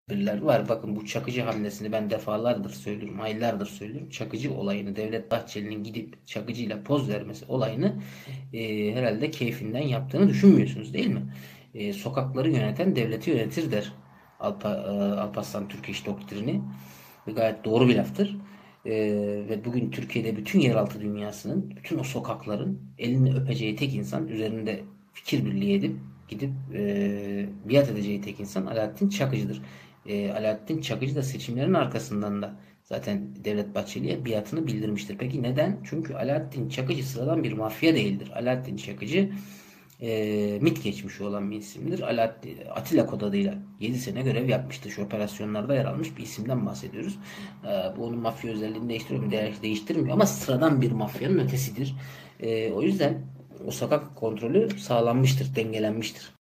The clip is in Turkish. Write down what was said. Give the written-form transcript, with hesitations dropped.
var. Bakın bu Çakıcı hamlesini ben defalardır söylüyorum, aylardır söylüyorum. Çakıcı olayını, Devlet Bahçeli'nin gidip Çakıcı'yla poz vermesi olayını herhalde keyfinden yaptığını düşünmüyorsunuz değil mi? Sokakları yöneten devleti yönetir der Alparslan Türkeş doktrini. Ve gayet doğru bir laftır. E, Ve bugün Türkiye'de bütün yeraltı dünyasının, bütün o sokakların elini öpeceği tek insan, üzerinde fikir birliği edip gidip biat edeceği tek insan Alaaddin Çakıcı'dır. Alaaddin Çakıcı da seçimlerin arkasından da zaten Devlet Bahçeli'ye biatını bildirmiştir. Peki neden? Çünkü Alaaddin Çakıcı sıradan bir mafya değildir. Alaaddin Çakıcı MİT geçmişi olan bir isimdir. Atilla kod adıyla 7 sene görev yapmıştı. Şu operasyonlarda yer almış bir isimden bahsediyoruz. Bu onun mafya özelliğini değiştiriyor mu? Değiştirmiyor ama sıradan bir mafyanın ötesidir. O yüzden o sokak kontrolü sağlanmıştır, dengelenmiştir.